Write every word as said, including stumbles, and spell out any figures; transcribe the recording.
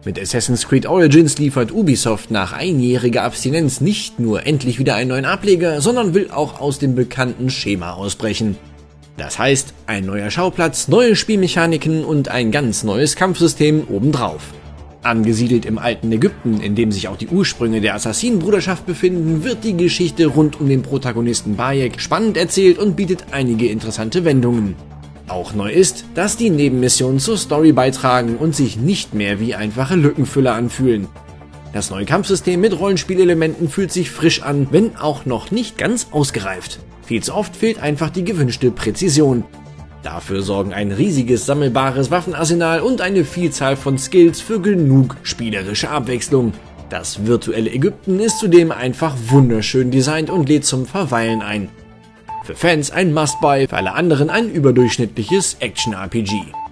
Mit Assassin's Creed Origins liefert Ubisoft nach einjähriger Abstinenz nicht nur endlich wieder einen neuen Ableger, sondern will auch aus dem bekannten Schema ausbrechen. Das heißt, ein neuer Schauplatz, neue Spielmechaniken und ein ganz neues Kampfsystem obendrauf. Angesiedelt im alten Ägypten, in dem sich auch die Ursprünge der Assassinenbruderschaft befinden, wird die Geschichte rund um den Protagonisten Bayek spannend erzählt und bietet einige interessante Wendungen. Auch neu ist, dass die Nebenmissionen zur Story beitragen und sich nicht mehr wie einfache Lückenfüller anfühlen. Das neue Kampfsystem mit Rollenspielelementen fühlt sich frisch an, wenn auch noch nicht ganz ausgereift. Viel zu oft fehlt einfach die gewünschte Präzision. Dafür sorgen ein riesiges sammelbares Waffenarsenal und eine Vielzahl von Skills für genug spielerische Abwechslung. Das virtuelle Ägypten ist zudem einfach wunderschön designt und lädt zum Verweilen ein. Für Fans ein Must-Buy, für alle anderen ein überdurchschnittliches Action-R P G.